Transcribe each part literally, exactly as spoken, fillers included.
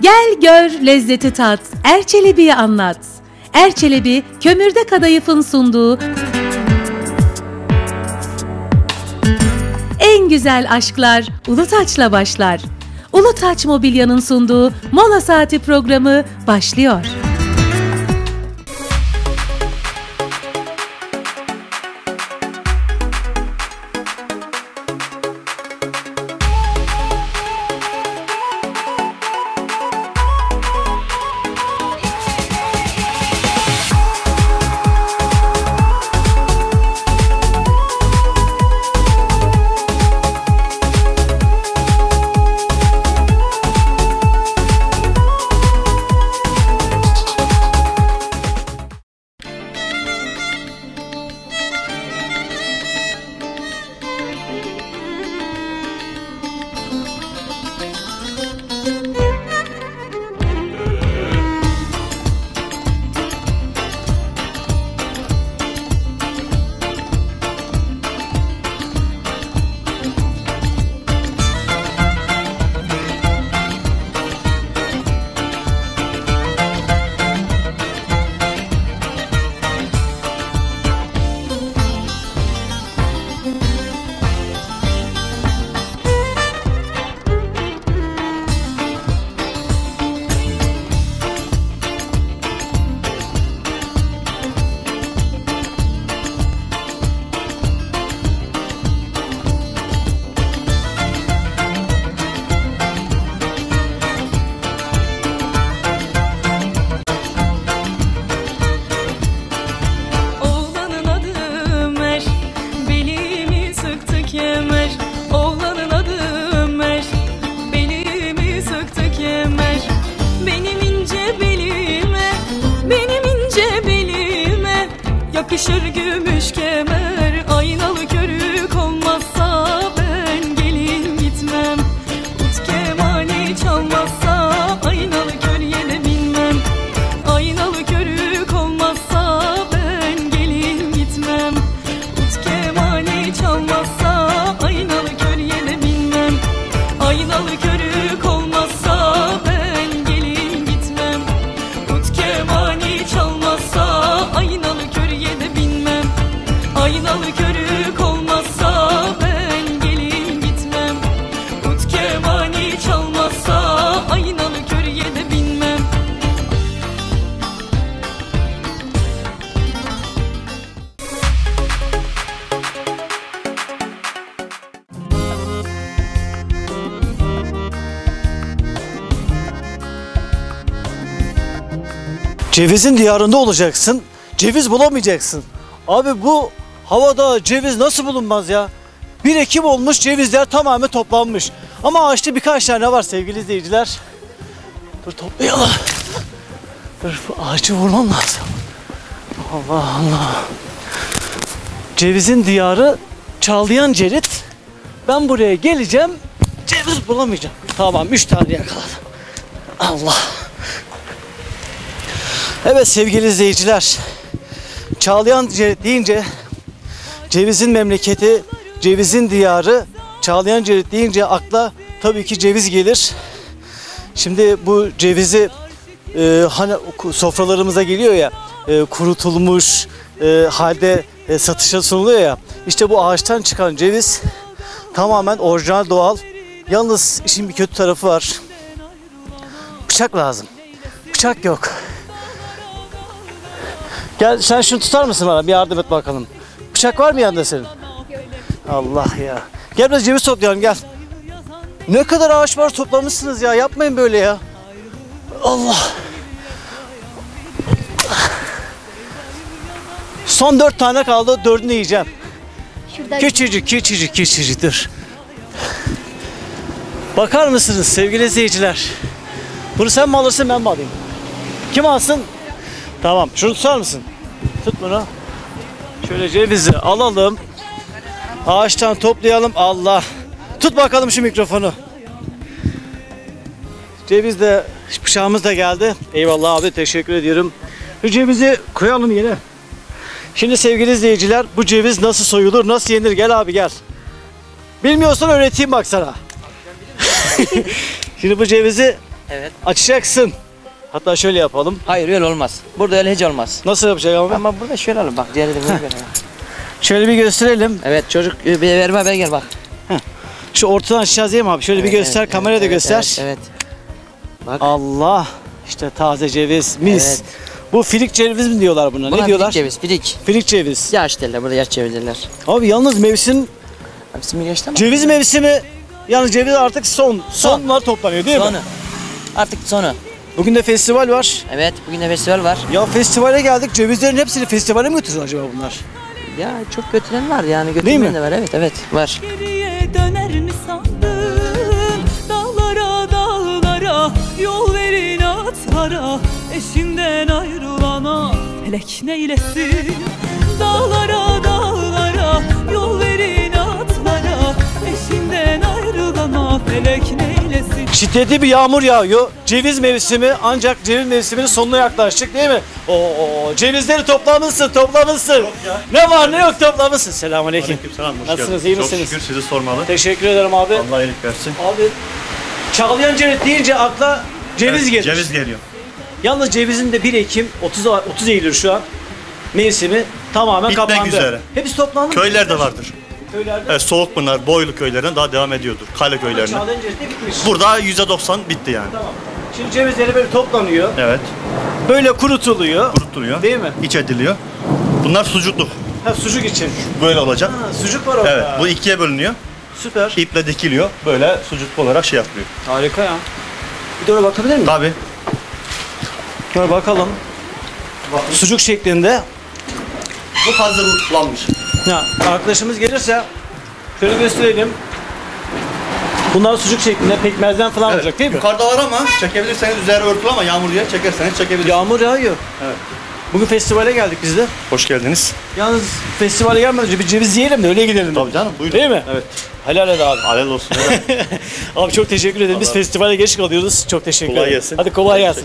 Gel gör lezzeti tat, Erçelebi'yi anlat. Erçelebi, Kömürde Kadayıf'ın sunduğu en güzel aşklar Ulutaç'la başlar. Ulutaç Mobilya'nın sunduğu Mola Saati programı başlıyor. Yakışır gümüş kemer, aynalı körük olmazsa ben gelin gitmem. Ut kemani çalmazsa aynalı körye de binmem. Aynalı körük olmazsa ben gelin gitmem. Ut kemani çalmazsa aynalı körye de binmem. Aynalı körük olmazsa ben gelin gitmem. Ut kemani çalmazsa aynalı körye de binmem. Aynalı körük olmazsa ben gelin gitmem. Ut kemani çalmazsa aynalı körye de binmem. Cevizin diyarında olacaksın, ceviz bulamayacaksın. Abi bu havada ceviz nasıl bulunmaz ya? bir Ekim olmuş, cevizler tamamen toplanmış. Ama ağaçta birkaç tane var sevgili izleyiciler. Dur toplayalım. Dur bu ağacı vurmam lazım. Allah Allah. Cevizin diyarı Çağlayan Cerit. Ben buraya geleceğim, ceviz bulamayacağım. Tamam, üç tane yakaladım. Allah. Evet sevgili izleyiciler, Çağlayan Cerit deyince, cevizin memleketi, cevizin diyarı, Çağlayan Cerit deyince akla tabii ki ceviz gelir. Şimdi bu cevizi e, hani sofralarımıza geliyor ya, e, kurutulmuş e, halde e, satışa sunuluyor ya. İşte bu ağaçtan çıkan ceviz tamamen orijinal, doğal. Yalnız işin bir kötü tarafı var. Bıçak lazım. Bıçak yok. Gel sen şunu tutar mısın bana? Bir yardım et bakalım. Bıçak var mı yanında senin? Allah ya. Gel biraz ceviz toplayalım gel. Ne kadar ağaç var toplamışsınız ya. Yapmayın böyle ya. Allah. Son dört tane kaldı. Dördünü yiyeceğim. Şuradan... Küçücük, küçücük, küçücük. Dur. Bakar mısınız sevgili izleyiciler? Bunu sen mi alırsın ben mi alayım? Kim alsın? Tamam. Şunu tutar mısın? Tut bunu. Şöyle cevizi alalım. Ağaçtan toplayalım. Allah. Tut bakalım şu mikrofonu. Ceviz de, bıçağımız da geldi. Eyvallah abi, teşekkür ediyorum. Şu cevizi koyalım yine. Şimdi sevgili izleyiciler, bu ceviz nasıl soyulur, nasıl yenir? Gel abi gel. Bilmiyorsan öğreteyim bak sana. Şimdi bu cevizi Evet. Açacaksın. Hatta şöyle yapalım. Hayır öyle olmaz. Burada öyle hiç olmaz. Nasıl yapacak abi? Ama burada şöyle alalım bak. Diğeri de böyle böyle. Şöyle bir gösterelim. Evet çocuk bir verme ben gel bak. Şu ortadan açacağız değil mi abi? Şöyle Evet, bir göster, evet, kameraya da evet, göster. Evet, evet. Bak. Allah. İşte taze ceviz, mis. Evet. Bu filik ceviz mi diyorlar buna? Buna Ne diyorlar? Filik ceviz, filik. Filik ceviz. Yaş derler burada yaş ceviz derler. Abi yalnız mevsim, Hepsi mi geçti ama? ceviz mevsimi, yalnız ceviz artık son. Sonlar toplanıyor değil Sonu. mi? Artık sonu. Bugün de festival var. Evet bugün de festival var. Ya festivale geldik. Cevizlerin hepsini festivale mi götürsün acaba bunlar? Ya çok götüren var yani Değil mi? götürmeyen de var evet evet var. Geriye döner mi sandın? Dağlara dağlara yol verin atlara, eşinden ayrılana felek neylesin? Dağlara dağlara yol verin atlara, eşinden ayrılana felek neylesin? Şiddetli bir yağmur yağıyor. Ceviz mevsimi, ancak ceviz mevsiminin sonuna yaklaştık değil mi? Oo, cevizleri toplamışsın, toplamışsın. Ne var ne yok toplamışsın. Selamünaleyküm. Aleykümselam, hoş Nasılsınız, geldin. iyi misiniz? Çok şükür sizi sormalı. Teşekkür ederim abi. Allah iyilik versin. Abi, Çağlayan ceviz deyince akla ceviz Evet, gelir. Ceviz geliyor. Yalnız cevizin de bir Ekim, otuz, otuz Eylül şu an mevsimi tamamen Bitmek kapandı. üzere. Hepsi toplandı mı? Köylerde vardır. Köylerde. Evet, Soğukpınar, Boylu köylerine daha devam ediyordur. Kale köylerine. Çağlayan ceviz de bitmiş. Burada yüzde doksan bitti yani. Tamam. Şimdi cevizleri böyle toplanıyor. Evet. Böyle kurutuluyor. Kurutuluyor. Değil mi? İç ediliyor. Bunlar sucukluk. Ha, sucuk için. Böyle olacak. Ha, sucuk var orada. Evet. Bu ikiye bölünüyor. Süper. İple dikiliyor. Böyle sucuk olarak şey yapılıyor. Harika ya. Bir de oraya bakabilir miyim? Tabii. Şöyle bakalım. Sucuk şeklinde. Bu hazırlanmış. Ya arkadaşımız gelirse şöyle gösterelim. Bunlar sucuk şeklinde pekmezden falan Evet. olacak değil mi? Yukarıda var ama çekebilirseniz üzeri örtülü ama yağmur diye çekerseniz çekebilirsiniz. Yağmur yağıyor. Evet. Bugün festivale geldik biz de. Hoş geldiniz. Yalnız festivale gelmeden önce bir ceviz yiyelim de öyle gidelim. Tabii canım buyurun. Değil mi? Evet. Helal et abi. Alel olsun. Evet. Abi çok teşekkür ederim. Biz Allah- festivale geç kalıyoruz. Çok teşekkür Kolay ederim. gelsin. Hadi kolay gelsin.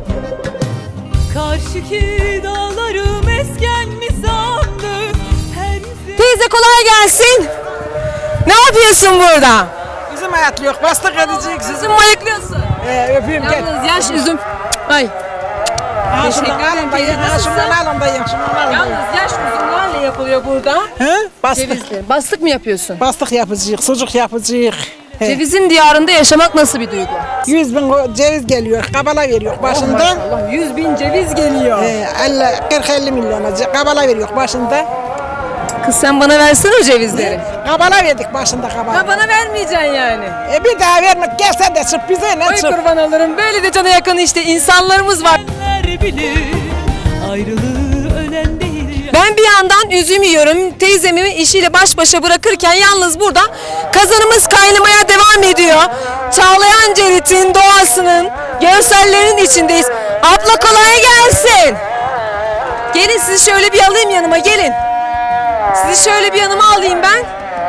Karşıki dağlarım esken mi sandı? Her Teyze kolay gelsin. Ne yapıyorsun burada? Üzüm ayatlıyor, bastık edeceksin. Üzüm ayıklıyorsun. Ee, öpeyim gel. Yalnız yaş üzüm. Ay. Ha, şundan Teşekkür alın da ederim. ye, ha, şundan alın da ye, şundan alın da ye. Yalnız yaş üzümlerle yapılıyor burada. He? Bastık. Cevizli. Bastık mı yapıyorsun? Bastık yapacağız, sucuk yapacağız. He. Cevizin diyarında yaşamak nasıl bir duygu? Yüz bin o- ceviz geliyor, kabala veriyor başında. Maşallah yüz bin ceviz geliyor. Ee, elli, kırk elli milyona ce- kabala veriyor başında. Kız sen bana versene o cevizleri. Kabala verdik başında kabala. Ha bana vermeyeceksin yani. E bir daha vermek gelse de çık bize ne Ay çık. kurban olurum. Böyle de cana yakın işte insanlarımız var. Eller bilir ayrılığı ölen değil. Ben bir yandan üzüm yiyorum. Teyzemi işiyle baş başa bırakırken yalnız burada kazanımız kaynamaya devam ediyor. Çağlayan Cerit'in doğasının görsellerinin içindeyiz. Abla kolay gelsin. Gelin sizi şöyle bir alayım yanıma gelin. Sizi şöyle bir yanıma alayım ben.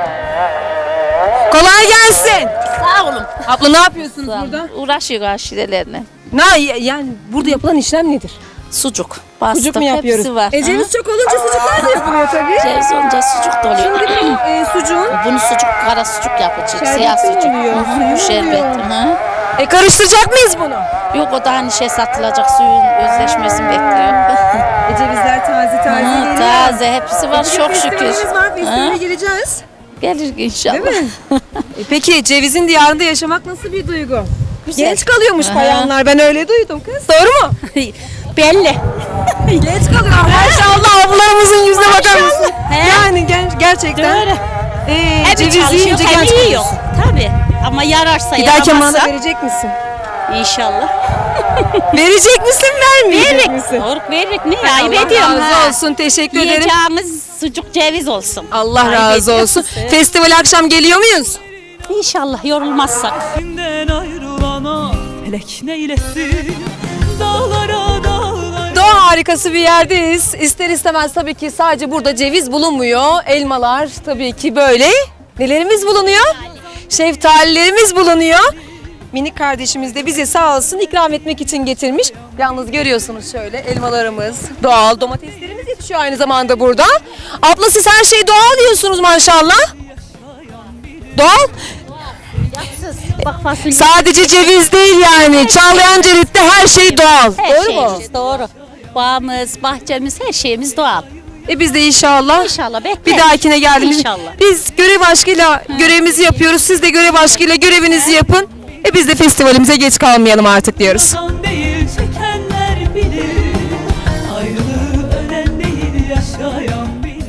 Kolay gelsin. Sağ olun. Abla ne yapıyorsunuz burada? Uğraşıyor aşirelerine. Ne yani burada yapılan işlem nedir? Sucuk, bastık, Sucuk mu yapıyoruz? hepsi var. E ceviz çok olunca sucuklar da yapılıyor tabii. Ceviz olunca sucuk da oluyor. Şimdi bu e, sucuğun Bunu sucuk, kara sucuk yapacak, Şerbeti siyah sucuk. oluyor, Hı, suyu Bu şerbet. oluyor. Hı. e, karıştıracak mıyız bunu? Yok o da hani şey satılacak, suyun özleşmesini bekliyor. E, cevizler taze taze Hı, geliyor. taze, hepsi var Bugün çok şükür. festivalimiz var, festivale Hı, gireceğiz. Gelir inşallah. Değil mi? E, peki cevizin diyarında yaşamak nasıl bir duygu? Güzel. Genç kalıyormuş Aha. bayanlar, ben öyle duydum kız. Doğru mu? Belli. Genç kalıyor. Maşallah ablalarımızın yüzüne bakar mısın? He. Yani gen- gerçekten Doğru. e, Hem ceviz çalışıyor yiyince hem genç yiyor. kalıyorsun. Tabii. Ama yararsa Giderken bana yaramazsa verecek misin? inşallah. Verecek misin, vermeyecek Veririk. misin? Doğru veririk mi? Ayıp Allah ediyorum razı ha. olsun, teşekkür ederim. Yiyeceğimiz sucuk ceviz olsun. Allah Ayıp razı olsun. ediyorsun. Festival akşam geliyor muyuz? İnşallah yorulmazsak. Eşinden ayrılana felek neylesin? Dağlara dağlara Doğa harikası bir yerdeyiz. İster istemez tabii ki sadece burada ceviz bulunmuyor. Elmalar tabii ki böyle. Nelerimiz bulunuyor? Şeftalilerimiz bulunuyor. Minik kardeşimiz de bize sağ olsun ikram etmek için getirmiş. Yalnız görüyorsunuz şöyle elmalarımız, doğal domateslerimiz yetişiyor aynı zamanda burada. Abla siz her şeyi doğal diyorsunuz maşallah. Doğal. kabak fasulye. Sadece ceviz değil yani. Çağlayancırit'te her şey doğal. Her Doğru mu? şeyimiz doğru. Bağımız, bahçemiz, her şeyimiz doğal. E biz de inşallah, İnşallah bekleriz. bir dahakine geldiğimiz İnşallah. biz görev aşkıyla görevimizi yapıyoruz. Siz de görev aşkıyla görevinizi yapın. E biz de festivalimize geç kalmayalım artık diyoruz. Yalan değil çekenler bilir. Ayrılığı ölen değil yaşayan bilir.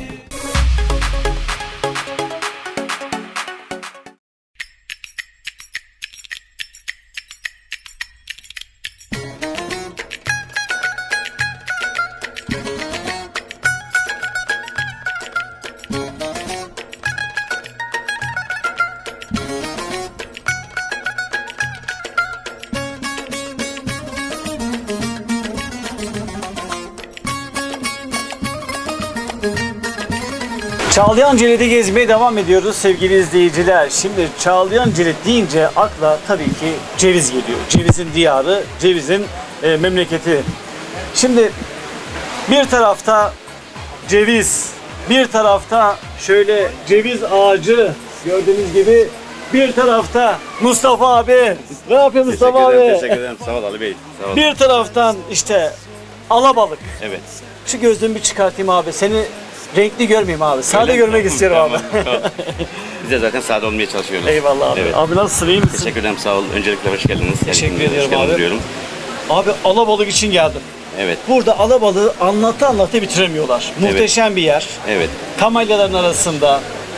Çağlayancırit'i gezmeye devam ediyoruz sevgili izleyiciler. Şimdi Çağlayancırit deyince akla tabii ki ceviz geliyor. Cevizin diyarı, cevizin e, memleketi. Şimdi bir tarafta ceviz, bir tarafta şöyle ceviz ağacı gördüğünüz gibi, bir tarafta Mustafa abi. Ne yapıyor Mustafa Teşekkür ederim, abi? teşekkür ederim. Sağ ol Ali Bey. Sağ ol. Bir taraftan işte alabalık. Evet. Şu gözlüğümü bir çıkartayım abi. Seni renkli görmeyeyim abi. Sade Öyle mi? görmek istiyorum Tamam, abi. tamam. Biz de zaten sade olmaya çalışıyoruz. Eyvallah abi. Evet. Abi nasılsın, iyi misin? Teşekkür ederim, sağ ol. Öncelikle hoş geldiniz. Teşekkür Geldiniz, ediyorum hoş geldiniz abi. diyorum. Abi alabalık için geldim. Evet, Burada alabalığı anlatı anlatı bitiremiyorlar. Muhteşem bir yer. evet. Kamelyaların arasında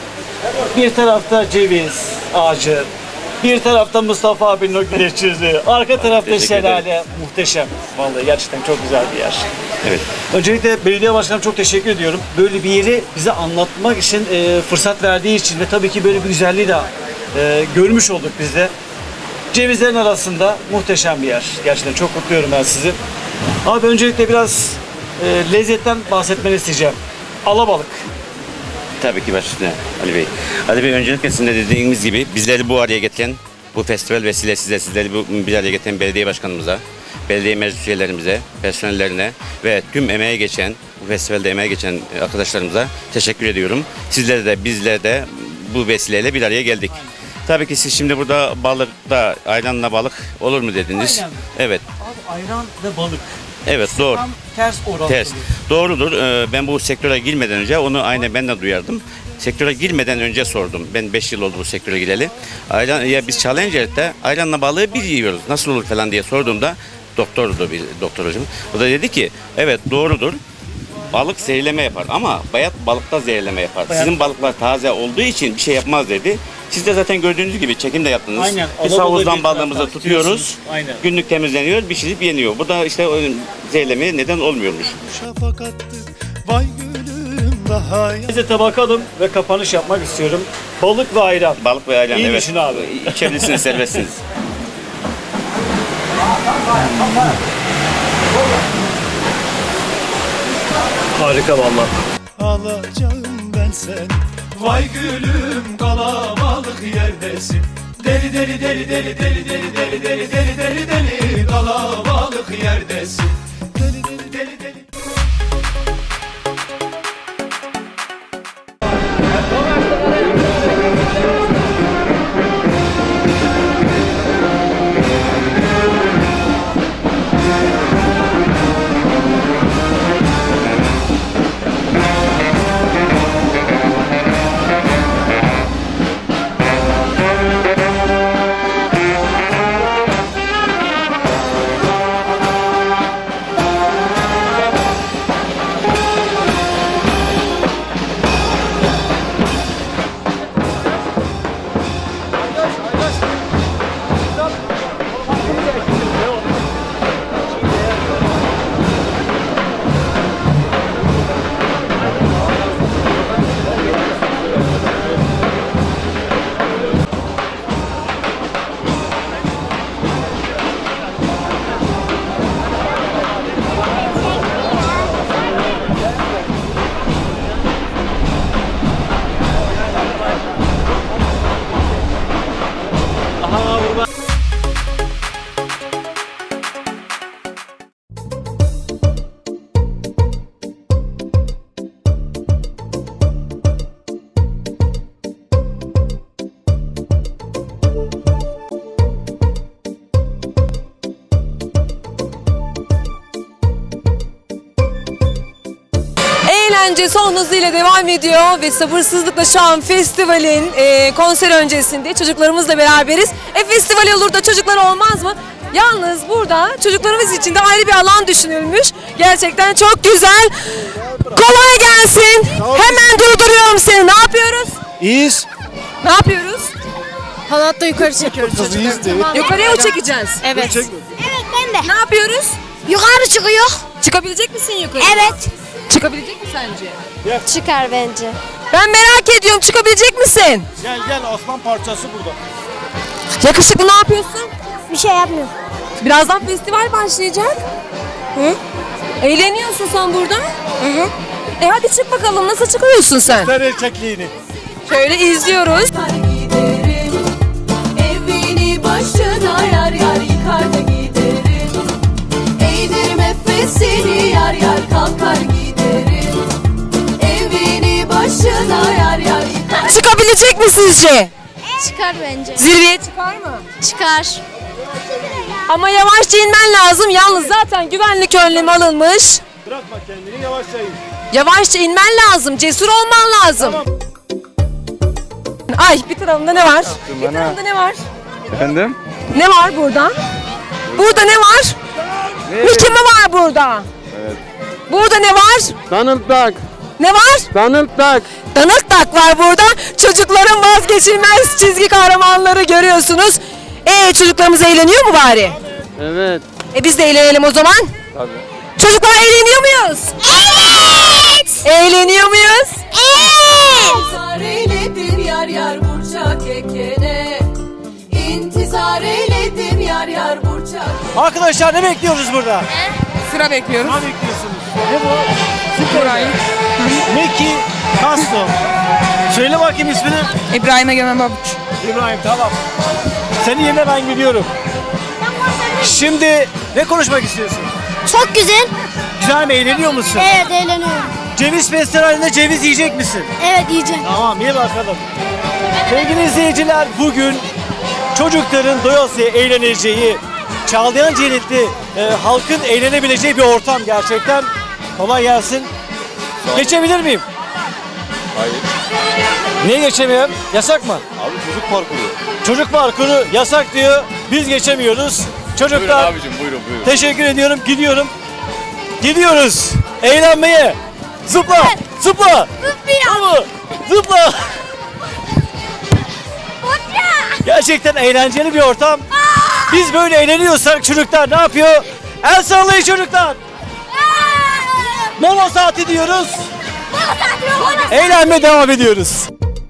bir tarafta ceviz ağacı, bir tarafta Mustafa abinin o güneş yüzü, arka tarafta Teşekkür şelale. Muhteşem. Vallahi gerçekten çok güzel bir yer. Evet. Öncelikle belediye başkanım çok teşekkür ediyorum. Böyle bir yeri bize anlatmak için e, fırsat verdiği için ve tabii ki böyle bir güzelliği de e, görmüş olduk biz de. Cevizlerin arasında muhteşem bir yer. Gerçekten çok mutluyorum ben sizi. Abi öncelikle biraz e, lezzetten bahsetmeni isteyeceğim. Alabalık. Tabii ki baş üstüne Ali Bey. Ali Bey, öncelikle sizin de dediğiniz gibi bizleri bu araya getiren, bu festival vesilesiyle sizleri bu bir araya getiren belediye başkanımıza, belediye meclis üyelerimize, personellerine ve tüm emeğe geçen, bu festivalde emeğe geçen arkadaşlarımıza teşekkür ediyorum. Sizlere de bizler de bu vesileyle bir araya geldik. Tabii ki siz şimdi burada balıkta, ayranla balık olur mu dediniz? Aynen. Evet. Abi ayran ve balık. Evet, doğru. Tam ters orantılı. Ters. Doğrudur. Ee, Ben bu sektöre girmeden önce onu aynen ben de duyardım. Sektöre girmeden önce sordum. Ben beş yıl oldu bu sektöre gireli. Ayran, ya biz Çağlayancırit'te ayranla balığı bir yiyoruz. Nasıl olur falan diye sorduğumda, doktordu bir doktor hocam. O da dedi ki evet doğrudur. Balık zehirleme yapar ama bayat balıkta zehirleme yapar. Bayat. Sizin balıklar taze olduğu için bir şey yapmaz dedi. Siz de zaten gördüğünüz gibi çekim de yaptınız. Aynen. Biz Alabalığı havuzdan bir balığımızı taraftan tutuyoruz. tutuyorsunuz. Aynen. Günlük temizleniyor, pişirip yeniyor. Bu da işte o zehirlemeye neden olmuyormuş. Şafak attı, vay gülüm daha ya. Lezzete bakalım ve kapanış yapmak istiyorum. Balık ve ayran. Balık ve ayran, İyi evet. düşün abi. İçebilirsiniz, serbestsiniz. Harika vallahi. Alacağım ben seni. Vay gülüm kalabalık yerdesin. Deli deli deli deli deli deli deli deli deli deli deli kalabalık yerdesin. Deli deli deli deli. İyiyiz. Ne yapıyoruz? Halatla yukarı çekiyoruz çocukları. Yukarıya mı çekeceğiz? Evet. Çek. Evet ben de. Ne yapıyoruz? Yukarı çıkıyor. Çıkabilecek misin yukarıya? Evet. Çıkabilecek mi sence? Çıkar bence. Ben merak ediyorum, çıkabilecek misin? Gel gel, aslan parçası burada. Yakışıklı, ne yapıyorsun? Bir şey yapmıyorum. Birazdan festival başlayacak. Hı? Eğleniyorsun sen burada. Hı hı. E hadi çık bakalım, nasıl çıkıyorsun sen? Ver erkekliğini. Şöyle izliyoruz. Giderim, evini başına yar yar yıkar da giderim. Eğdirim efesini yar yar kalkar giderim. Evini başına yar yar yıkar. Çıkabilecek mi sizce? Çıkar bence. Zirveye çıkar mı? Çıkar. Ama yavaşça inmen lazım. Yalnız zaten güvenlik önlemi alınmış. Bırakma kendini, yavaşça in. Yavaşça inmen lazım. Cesur olman lazım. Tamam. Ay, bir tarafında ne var? Bir tarafında ne var? Efendim? Ne var burada? Burada ne var? Mickey mi var burada? Evet. Burada ne var? Donald Duck. Ne var? Donald Duck. Donald Duck var burada. Çocukların vazgeçilmez çizgi kahramanları görüyorsunuz. Ee çocuklarımız eğleniyor mu bari? Evet. E biz de eğlenelim o zaman. Tabii. Çocuklar eğleniyor muyuz? Evet. Eğleniyor muyuz? Evet. İntizar eyledim yar yar burçak ekene. İntizar eyledim yar yar burçak. Arkadaşlar, ne bekliyoruz burada? Sıra bekliyoruz. Ne bekliyorsunuz? Ne bu? Süper. Mickey Custom. Söyle bakayım ismini. İbrahim Egemen Babuç. İbrahim, tamam. Senin yerine ben gidiyorum. Şimdi ne konuşmak istiyorsun? Çok güzel. Güzel mi, eğleniyor musun? Evet eğleniyorum. Ceviz festivalinde ceviz yiyecek misin? Evet yiyeceğim. Tamam, iyi bakalım. Sevgili izleyiciler, bugün çocukların doyasıya eğleneceği, Çağlayan Ciritli e, halkın eğlenebileceği bir ortam gerçekten. Kolay gelsin. Geçebilir miyim? Hayır. Niye geçemiyorum? Yasak mı? Abi çocuk parkuru. Çocuk parkuru yasak diyor. Biz geçemiyoruz. Çocuklar, Buyurun abicim, buyurun buyurun. teşekkür ediyorum. Gidiyorum. Gidiyoruz. Eğlenmeye. Zıpla. Zıpla. Zıpla. Zıpla. Gerçekten eğlenceli bir ortam. Biz böyle eğleniyorsak çocuklar ne yapıyor? El sallayın çocuklar. Mola saati diyoruz. Eğlenmeye devam ediyoruz.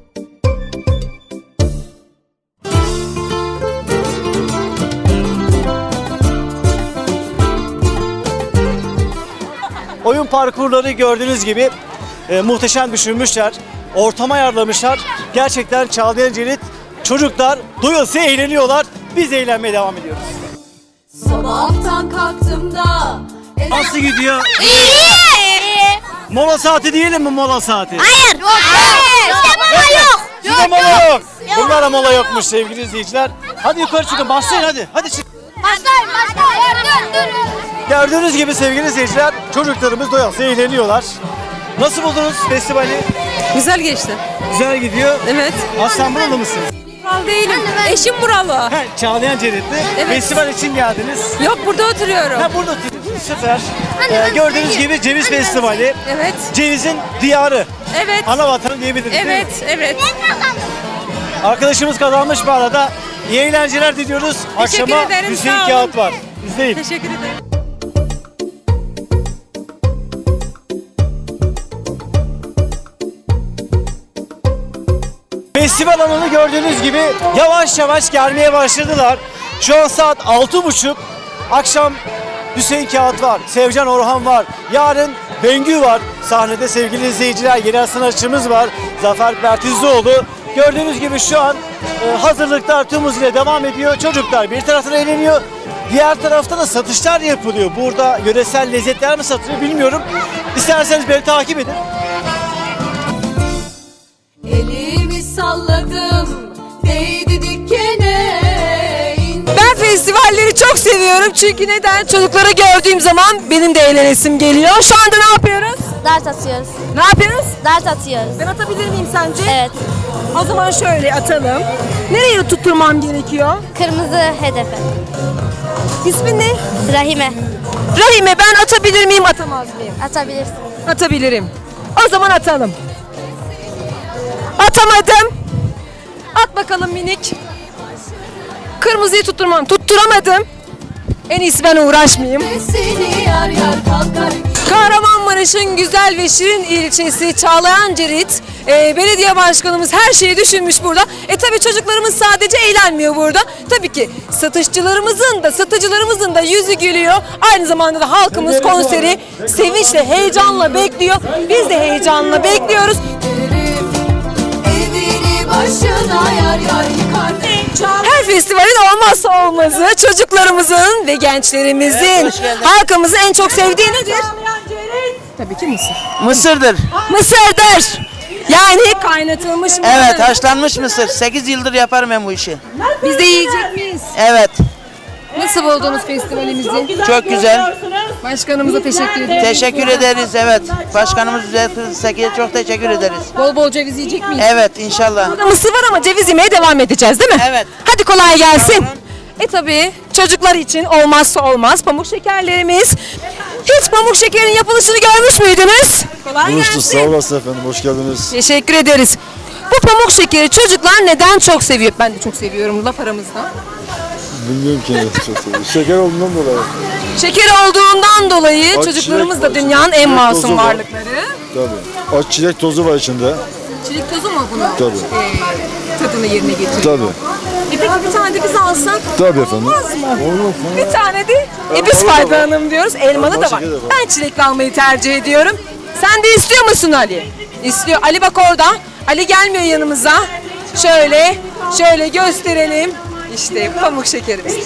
Oyun parkurları gördüğünüz gibi e, muhteşem düşünmüşler. Ortama ayarlamışlar. Gerçekten Çağlayan Cirit çocuklar doyasıya eğleniyorlar. Biz eğlenmeye devam ediyoruz. Sabahtan kalktım da Nasıl gidiyor? İyi. Mola saati diyelim mi, mola saati? Hayır. Yok. Hayır. Bizde bana yok. Sizde mola yok. Bunlara mola yokmuş sevgili izleyiciler. Hadi yukarı çıkın, başlayın hadi. Hadi çık. Başlayın başlayın. Dur dur. Gördüğünüz gibi sevgili izleyiciler, çocuklarımız doyasıya eğleniyorlar. Nasıl buldunuz festivali? Güzel geçti. Güzel gidiyor. Evet. Aslan buralı mısın? Buralı değilim. Eşim buralı. He, Çağlayan Ciritli. Evet. Festival için geldiniz. Yok, burada oturuyorum. Ha, burada oturuyorsunuz. Süper. Ee, gördüğünüz gibi Ceviz Festivali. Evet. Cevizin diyarı. Evet. Ana vatanı diyebiliriz değil mi? Evet, evet. Arkadaşımız kazanmış bu arada. İyi eğlenceler diliyoruz. Teşekkür Akşama ederim, Hüseyin sağ olun. Kağıt var. İzleyin. Teşekkür ederim. Festival alanı gördüğünüz gibi yavaş yavaş gelmeye başladılar. Şu an saat altı buçuk. Akşam Hüseyin Kağıt var, Sevcan Orhan var. Yarın Bengü var. Sahnede sevgili izleyiciler, yeni sanatçımız var. Zafer Bertizlioğlu. Gördüğünüz gibi şu an e, hazırlıklar tüm hızıyla devam ediyor. Çocuklar bir taraftan eğleniyor. Diğer tarafta da satışlar yapılıyor. Burada yöresel lezzetler mi satılıyor bilmiyorum. İsterseniz beni takip edin. elimi salladım değdi dikene. Ben festivalleri çok seviyorum çünkü neden? Çocukları gördüğüm zaman benim de eğlenesim geliyor. Şu anda ne yapıyoruz? Ders atıyoruz. Ne yapıyoruz? Dart atıyoruz. Ben atabilir miyim sence? Evet. O zaman şöyle atalım. Nereye tutturmam gerekiyor? Kırmızı hedefe. İsmin ne? Rahime. Rahime, ben atabilir miyim, atamaz mıyım? Atabilirsin. Atabilirim. O zaman atalım. Atamadım. At bakalım minik. Kırmızıyı tutturmam. Tutturamadım. En iyisi ben uğraşmayayım. Seni yar yar kalkar. Kahramanmaraş'ın güzel ve şirin ilçesi Çağlayancerit. Ee, belediye başkanımız her şeyi düşünmüş burada. E tabi çocuklarımız sadece eğlenmiyor burada. Tabii ki satışçılarımızın da satıcılarımızın da yüzü gülüyor. Aynı zamanda da halkımız konseri sevinçle, heyecanla bekliyor. Biz de heyecanla bekliyoruz. Evini başına yar yar yıkar. Her festivalin olmazsa olmazı çocuklarımızın ve gençlerimizin, halkımızın en çok sevdiği nedir? Tabii ki mısır. Mısırdır. Mısırdır. Yani kaynatılmış mısır. Evet, haşlanmış mısır. sekiz yıldır yaparım ben bu işi. Biz de yiyecek miyiz? Evet. Nasıl buldunuz festivalimizi? Çok güzel. Başkanımıza teşekkür ederiz. Teşekkür ederiz, evet. Başkanımız Seki'ye çok teşekkür ederiz. Bol bol ceviz yiyecek miyiz? Evet, inşallah. Burada mısır var ama ceviz yemeye devam edeceğiz değil mi? Evet. Hadi kolay gelsin. E tabii çocuklar için olmazsa olmaz pamuk şekerlerimiz. Hiç pamuk şekerin yapılışını görmüş müydünüz? Kolay Buluştuk, gelsin. sağ olasın efendim, hoş geldiniz. Teşekkür ederiz. Bu pamuk şekeri çocuklar neden çok seviyor? Ben de çok seviyorum, laf aramızda. Bilmiyorum ki ne çok seviyorum. Şeker olduğundan dolayı. Şeker olduğundan dolayı Bak, çocuklarımız çilek da var, dünyanın en çilek masum tozu var. varlıkları. Tabii. Aç çilek tozu var içinde. Çilek tozu mu bunun? Tabii. Ee, tadını yerine getiriyor. Tabii. E peki bir tane de biz alsak? Tabii efendim. Olmaz mı? Olmaz. Bir tane de e biz Elmalı da var. faydalanalım diyoruz. Elmalı da var. şekeri de var. Ben çilekli almayı tercih ediyorum. Sen de istiyor musun Ali? İstiyor. Ali bak orada. Ali gelmiyor yanımıza. Şöyle, şöyle gösterelim. İşte pamuk şekerimiz.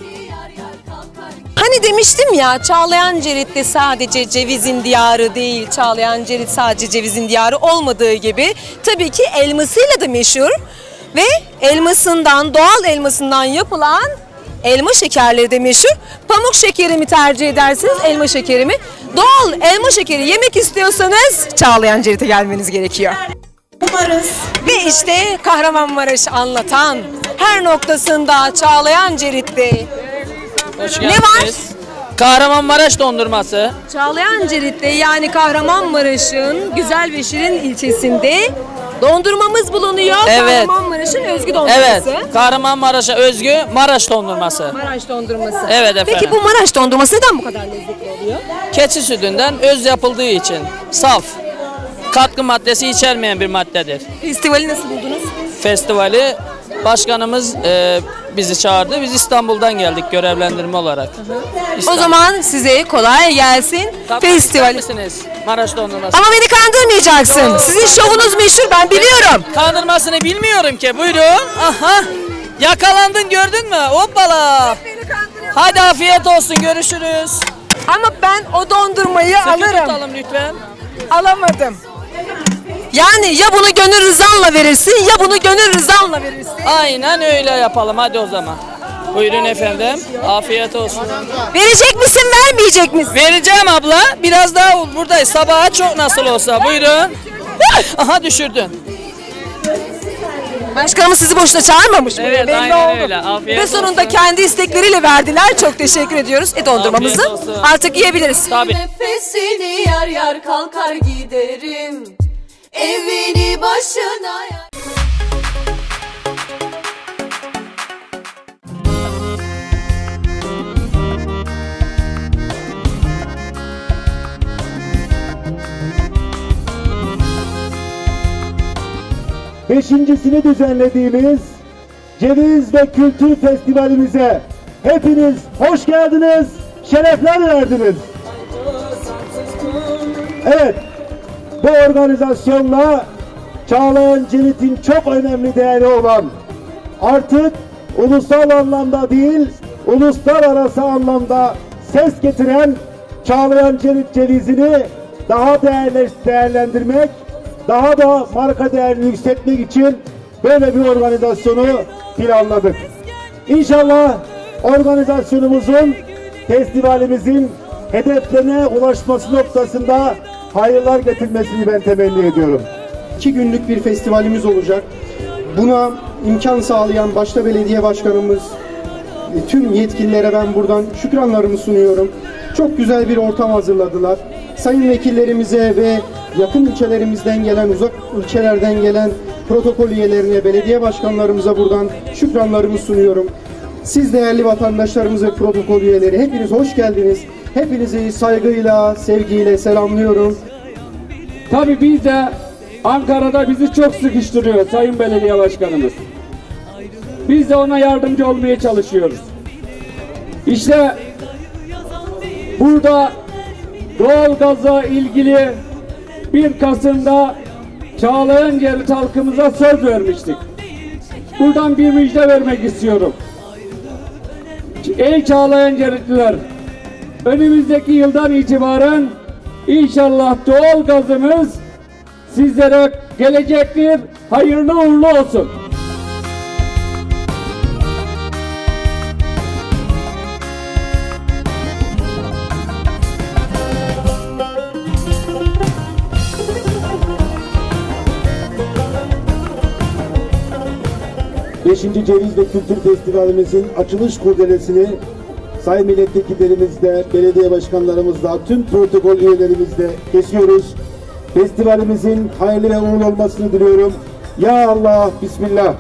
Hani demiştim ya, Çağlayancerit'te sadece cevizin diyarı değil, Çağlayancerit sadece cevizin diyarı olmadığı gibi tabii ki elmasıyla da meşhur ve elmasından, doğal elmasından yapılan elma şekerleri de meşhur. Pamuk şekeri mi tercih edersiniz, elma şekeri mi? Doğal elma şekeri yemek istiyorsanız Çağlayancerit'e gelmeniz gerekiyor. Umarız. Ve işte Kahramanmaraş'ı anlatan her noktasında Çağlayancerit'te ne var? Kahramanmaraş dondurması. Çağlayancerit'te yani Kahramanmaraş'ın güzel ve şirin ilçesinde dondurmamız bulunuyor. Evet. Kahramanmaraş'ın özgü dondurması. Evet. Kahramanmaraş'a özgü Maraş dondurması. Maraş dondurması. Evet efendim. Peki bu Maraş dondurması neden bu kadar lezzetli oluyor? Keçi sütünden öz yapıldığı için. Saf. Katkı maddesi içermeyen bir maddedir. Festivali nasıl buldunuz? Festivali başkanımız e, bizi çağırdı. Biz İstanbul'dan geldik görevlendirme olarak. O zaman size kolay gelsin. Festivali. misiniz? Maraş dondurması. Ama beni kandırmayacaksın. Yok. Sizin şovunuz meşhur, ben biliyorum. Kandırmasını bilmiyorum ki. Buyurun. Aha. Yakalandın, gördün mü? Hoppala. Hadi afiyet olsun, görüşürüz. Ama ben o dondurmayı Sıkı alırım. tutalım lütfen. Alamadım. Yani ya bunu gönül rızanla verirsin ya bunu gönül rızanla verirsin. Aynen öyle yapalım, hadi o zaman. Buyurun efendim. Afiyet olsun. Verecek misin, vermeyecek misin? Vereceğim abla. Biraz daha buradayız. Sabaha çok nasıl olsa. Buyurun. Aha düşürdün. Başkanımız sizi boşuna çağırmamış mı? Evet, Belli aynen oldu. öyle. Afiyet Ve sonunda olsun. kendi istekleriyle verdiler. Çok teşekkür ediyoruz. E dondurmamızı Afiyet olsun. artık yiyebiliriz. Tabii. Nefesini yar yar kalkar giderim. Evini başına yar. Beşincisini düzenlediğimiz Ceviz ve Kültür Festivalimize hepiniz hoş geldiniz, şerefler verdiniz. Evet, bu organizasyonla Çağlayancerit'in çok önemli değeri olan, artık ulusal anlamda değil, uluslararası anlamda ses getiren Çağlayancerit cevizini daha değerli değerlendirmek, daha da marka değerini yükseltmek için böyle bir organizasyonu planladık. İnşallah organizasyonumuzun, festivalimizin hedeflerine ulaşması noktasında hayırlar getirmesini ben temenni ediyorum. İki günlük bir festivalimiz olacak. Buna imkan sağlayan başta belediye başkanımız, tüm yetkililere ben buradan şükranlarımı sunuyorum. Çok güzel bir ortam hazırladılar. Sayın vekillerimize ve yakın ilçelerimizden gelen, uzak ilçelerden gelen protokol üyelerine, belediye başkanlarımıza buradan şükranlarımı sunuyorum. Siz değerli vatandaşlarımız ve protokol üyeleri, hepiniz hoş geldiniz. Hepinizi saygıyla, sevgiyle selamlıyorum. Tabii biz de Ankara'da bizi çok sıkıştırıyor Sayın Belediye Başkanımız. Biz de ona yardımcı olmaya çalışıyoruz. İşte burada doğalgaza ilgili bir Kasım'da Çağlayancerit halkımıza söz vermiştik. Buradan bir müjde vermek istiyorum. Ey Çağlayanceritliler, önümüzdeki yıldan itibaren inşallah doğalgazımız sizlere gelecektir. Hayırlı uğurlu olsun. beşinci Ceviz ve Kültür Festivalimizin açılış kurdelesini sayın milletvekillerimizle, belediye başkanlarımızla, tüm protokol üyelerimizle kesiyoruz. Festivalimizin hayırlı ve uğurlu olmasını diliyorum. Ya Allah, Bismillah.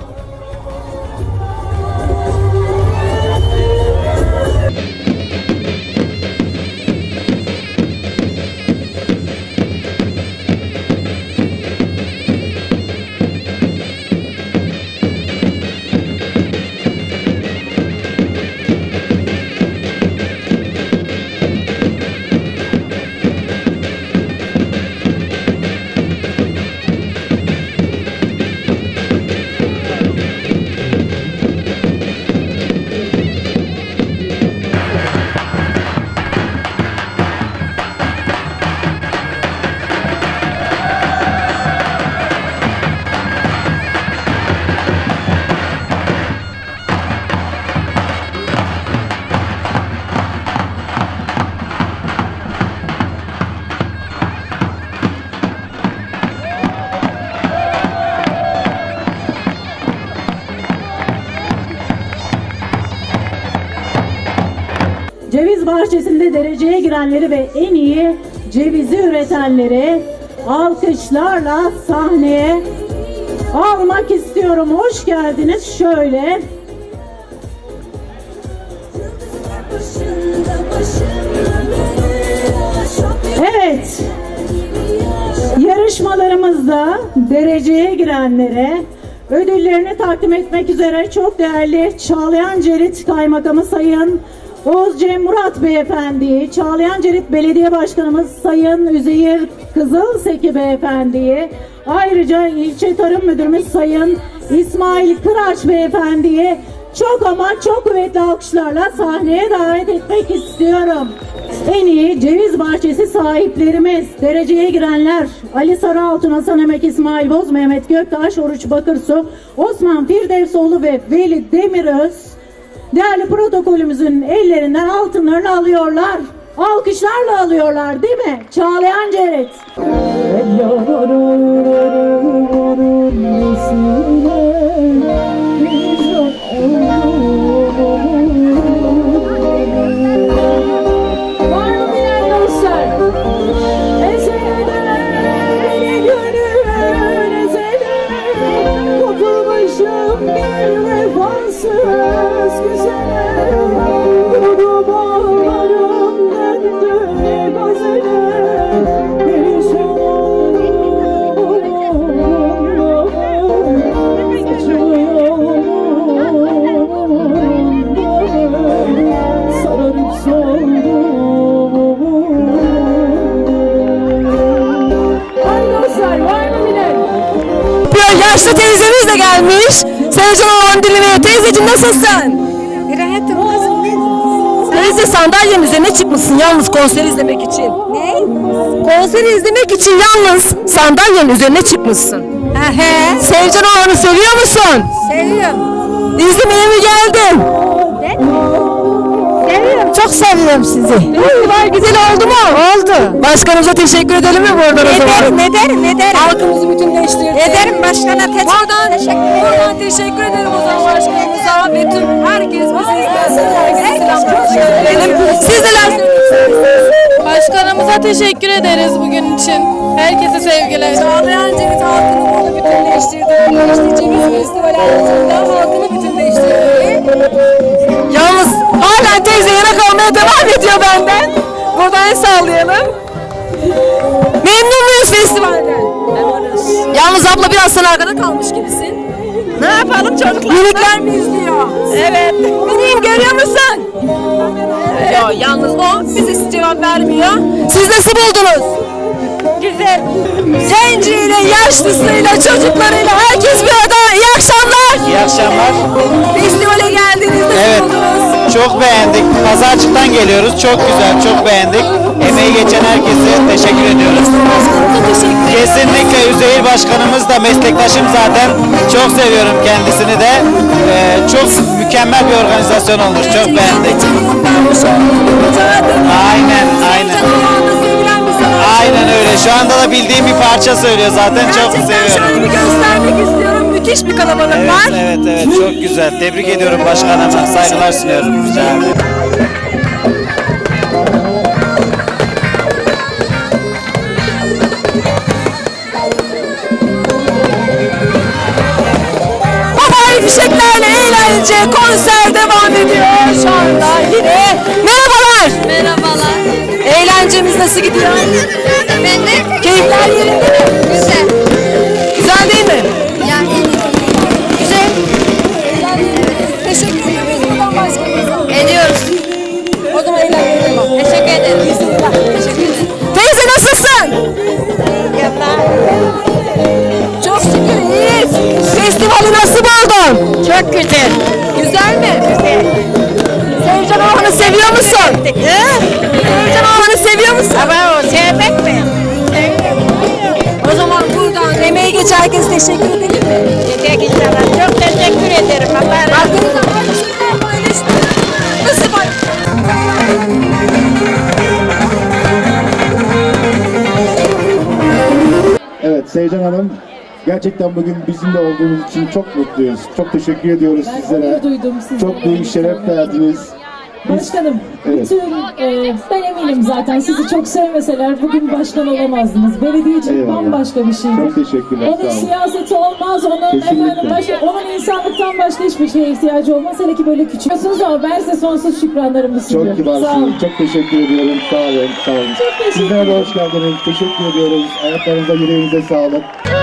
Ceviz bahçesinde dereceye girenleri ve en iyi cevizi üretenleri alkışlarla sahneye almak istiyorum. Hoş geldiniz. Şöyle. Evet. Yarışmalarımızda dereceye girenlere ödüllerini takdim etmek üzere çok değerli Çağlayancerit Kaymakamı Sayın Oğuz Cem Murat Beyefendi'yi, Çağlayancerit Belediye Başkanımız Sayın Üzeyir Kızılseki Beyefendi'yi, ayrıca İlçe Tarım Müdürümüz Sayın İsmail Kıraç Beyefendi'yi çok ama çok kuvvetli alkışlarla sahneye davet etmek istiyorum. En iyi ceviz bahçesi sahiplerimiz, dereceye girenler Ali Sarıaltun, Hasan Emek, İsmail Boz, Mehmet Göktaş, Oruç Bakırsu, Osman Firdevsoğlu ve Veli Demiröz değerli protokolümüzün ellerinden altınlarını alıyorlar. Alkışlarla alıyorlar değil mi? Çağlayancerit. Var mı bilen dostlar? Esede gönül esede kopulmuşum bir vefasız güzel. Duru bağlarım döndü gazele. Perişan oldum sararıp soldum. Ay dostlar, var mı bilen? Bir yaşlı teyzemiz de gelmiş. Sevcan Oğlan Dilime. Teyzeciğim nasılsın? Teyze sandalyenin üzerine çıkmışsın yalnız konser izlemek için. Ne? Konseri izlemek için yalnız sandalyenin üzerine çıkmışsın. He. Sevcan Oğlan'ı seviyor musun? Seviyorum. İzlemeye mi geldin? Ne? Seviyorum. Çok çok seviyorum sizi. Festival güzel oldu mu? Oldu. Başkanımıza teşekkür edelim mi buradan o zaman? Ederim, ederim, ederim. Halkımızı bütünleştirdi. Ederim başkana teşekkür Buradan teşekkür, buradan teşekkür ederim o zaman başkanımıza ve tüm herkes bizi izlesin. Herkese selamlarımızı gönderelim. Siz neler söylüyorsunuz? Başkanımıza teşekkür ederiz bugün için. Herkese sevgiler. Çağlayan Ceviz halkını burada bütünleştirdi. İşte Ceviz Festivali arasında halkını bütünleştirdi. Yalnız hala teyze yemek almaya devam ediyor benden. Buradan el sallayalım. Memnun muyuz festivalden? Yalnız abla biraz sen arkada kalmış gibisin. Ne yapalım çocuklar? Minikler mi izliyor? Evet. Miniğim görüyor musun? Evet. Yo, yalnız o bize cevap vermiyor. Siz nasıl buldunuz? Güzel. Genciyle, yaşlısıyla, çocuklarıyla herkes bir arada. İyi akşamlar. İyi akşamlar. Festivale geldiniz. Evet. Çok beğendik. Pazarcık'tan geliyoruz. Çok güzel, çok beğendik. Emeği geçen herkese teşekkür ediyoruz. Kesinlikle Üzeyir Başkanımız da meslektaşım zaten. Çok seviyorum kendisini de. Ee, çok mükemmel bir organizasyon olmuş. Çok beğendik. Aynen, aynen. Aynen öyle. Şu anda da bildiğim bir parça söylüyor zaten. Çok seviyorum. Şöyle bir göstermek istiyorum. Müthiş bir kalabalık evet, var. Evet, evet. Çok güzel. Tebrik ediyorum başkanıma. Saygılar sunuyorum. Rica ederim. Havai fişeklerle eğlence, konser devam ediyor şu anda yine. Merhabalar. Merhabalar. Eğlencemiz nasıl gidiyor? Efendim? Keyifler yerinde mi? Güzel. Güzel değil mi? Yani Güzel. Teşekkür ederiz. Buradan başkanımıza. ediyoruz. O zaman eğlenceler devam. Teşekkür ederim. Teşekkür ederim. Teyze nasılsın? Çok şükür iyiyiz. Festivali nasıl buldun? Çok güzel. Güzel mi? Güzel. Sevcan Ağa'nı seviyor musun? He? Sevcan Ağa'nı seviyor musun? Ama o sevmek mi? O zaman buradan emeği geçen herkese teşekkür edelim mi? Teşekkür Çok teşekkür ederim. Allah razı olsun. Arkanızdan paylaşımlar paylaşın. Nasıl paylaşın? Evet Seycan Hanım, gerçekten bugün bizimle olduğunuz için çok mutluyuz. Çok teşekkür ediyoruz Ben sizlere. onur duydum sizden. Çok büyük şeref verdiniz. Başkanım, Evet. bütün, e, ben eminim zaten sizi çok sevmeseler bugün başkan olamazdınız. Belediyecilik Eyvallah. bambaşka bir şeydir. Çok teşekkürler, sağ Onun olun. siyaseti olmaz, onun Kesinlikle. efendim başka, onun insanlıktan başka hiçbir şeye ihtiyacı olmaz. Hele ki böyle küçük. Ama ben size sonsuz şükranlarımı sunuyorum. Çok Sağ olun. kibarsınız. Çok teşekkür ediyorum. Sağ olun. Sağ olun. Çok teşekkür Sizlere de hoş geldiniz. Teşekkür ediyoruz. Ayaklarınıza, yüreğinize sağlık.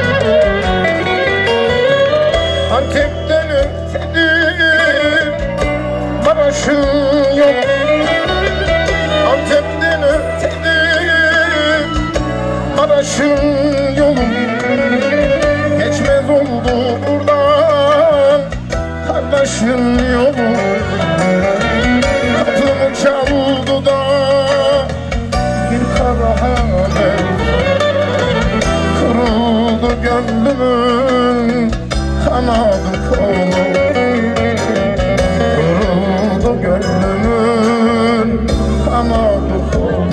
Antep'ten ötedim, Maraş'ın yok. Antep'ten ötedim, Maraş'ın yolu. Geçmez oldu buradan, kardeşin yolu. Kapımı çaldı da bir kara haber. Kırıldı gönlümün kanadı kolu. Kırıldı gönlümün kanadı kolu.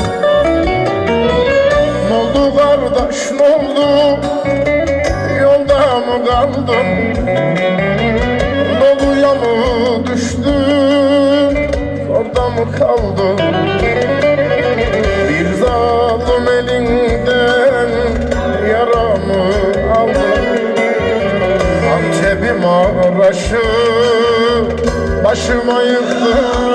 N'oldu kardeş n'oldu, yolda mı kaldın? Doluya mı düştün, orada mı kaldın? Bir zalim elinden yaramı aldın. Antep'im Maraş'ı başıma yıktın.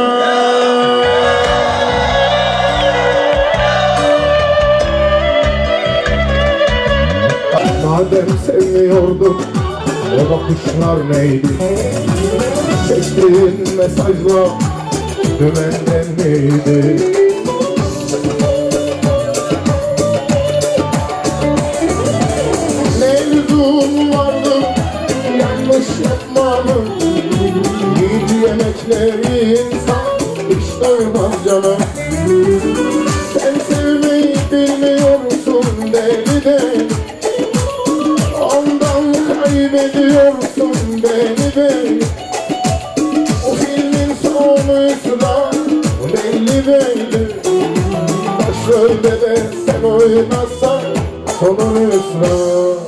Madem sevmiyorduk, o bakışlar neydi? Çektiğin mesajlar dümenden miydi? Ne lüzum vardı yanlış yapmanın? Yiğit yemekleri insan hiç doymaz canım. Sen sevmeyi bilmiyorsun deli deli, ondan kaybediyorsun beni beni. O filmin sonuysa belli beyler. Başrolde de sen oynarsan sonun hüsran.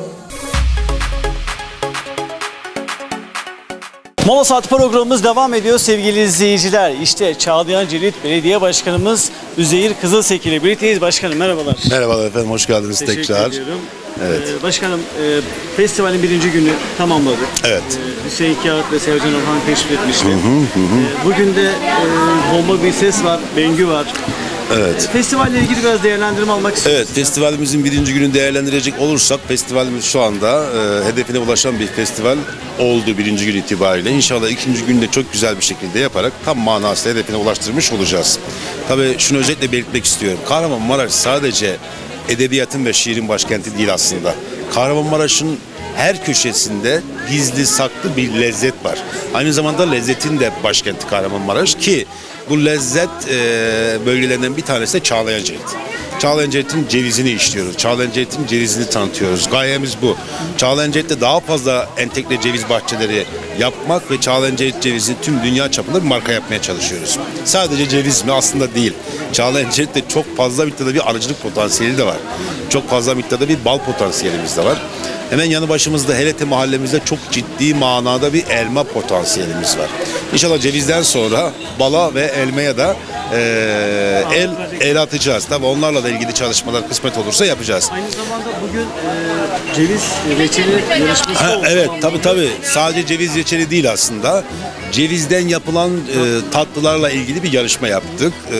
Mola Saat programımız devam ediyor sevgili izleyiciler. İşte Çağlayan Cerit Belediye Başkanımız Üzeyir Kızılsek ile birlikteyiz. Başkanım merhabalar. Merhabalar efendim, hoş geldiniz Teşekkür tekrar. ediyorum. Evet. Ee, başkanım e, festivalin birinci günü tamamladık. Evet. Ee, Hüseyin Kağıt ve Sevcan Orhan teşrif etmişti. Hı hı, hı. Ee, bugün de e, bomba bir ses var, Bengü var. Evet. Festivalle ilgili biraz değerlendirme almak istiyorum. Evet, festivalimizin birinci gününü değerlendirecek olursak, festivalimiz şu anda e, hedefine ulaşan bir festival oldu birinci gün itibariyle. İnşallah ikinci günde çok güzel bir şekilde yaparak tam manasıyla hedefine ulaştırmış olacağız. Tabii şunu özellikle belirtmek istiyorum. Kahramanmaraş sadece edebiyatın ve şiirin başkenti değil aslında. Kahramanmaraş'ın her köşesinde gizli saklı bir lezzet var. Aynı zamanda lezzetin de başkenti Kahramanmaraş ki bu lezzet e, bölgelerinden bir tanesi de Çağlayan Cerit. Çağlayan Cerit'in cevizini işliyoruz. Çağlayan Cerit'in cevizini tanıtıyoruz. Gayemiz bu. Çağlayan Cerit'te daha fazla entegre ceviz bahçeleri yapmak ve Çağlayan Cerit cevizini tüm dünya çapında bir marka yapmaya çalışıyoruz. Sadece ceviz mi? Aslında değil. Çağlayan Cerit'te çok fazla miktarda bir arıcılık potansiyeli de var. Çok fazla miktarda bir bal potansiyelimiz de var. Hemen yanı başımızda Helete mahallemizde çok ciddi manada bir elma potansiyelimiz var. İnşallah cevizden sonra bala ve elmaya da e, el, el atacağız. Tabii onlarla da ilgili çalışmalar kısmet olursa yapacağız. Aynı zamanda bugün e, ceviz reçeli yarışması Ha, oldu. evet tabii tabii. Sadece ceviz reçeli değil aslında. Cevizden yapılan e, tatlılarla ilgili bir yarışma yaptık. E,